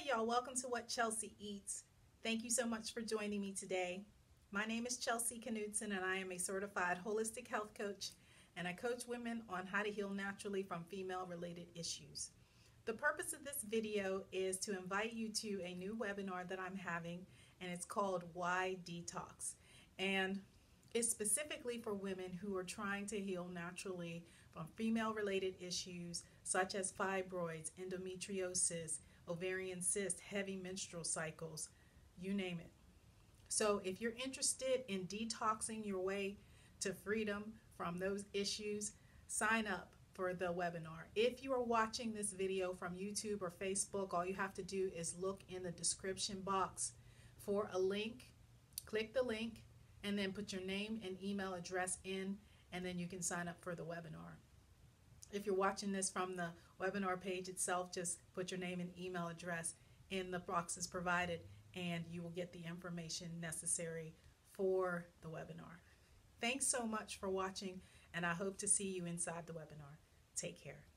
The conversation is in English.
Hey y'all, welcome to What Chelsea Eats. Thank you so much for joining me today. My name is Chelsea Knudsen and I am a certified holistic health coach, and I coach women on how to heal naturally from female related issues. The purpose of this video is to invite you to a new webinar that I'm having, and it's called Why Detox. And it's specifically for women who are trying to heal naturally from female related issues such as fibroids, endometriosis, ovarian cyst, heavy menstrual cycles, you name it. So if you're interested in detoxing your way to freedom from those issues, sign up for the webinar. If you are watching this video from YouTube or Facebook, all you have to do is look in the description box for a link, click the link, and then put your name and email address in, and then you can sign up for the webinar. If you're watching this from the webinar page itself, just put your name and email address in the boxes provided, and you will get the information necessary for the webinar. Thanks so much for watching, and I hope to see you inside the webinar. Take care.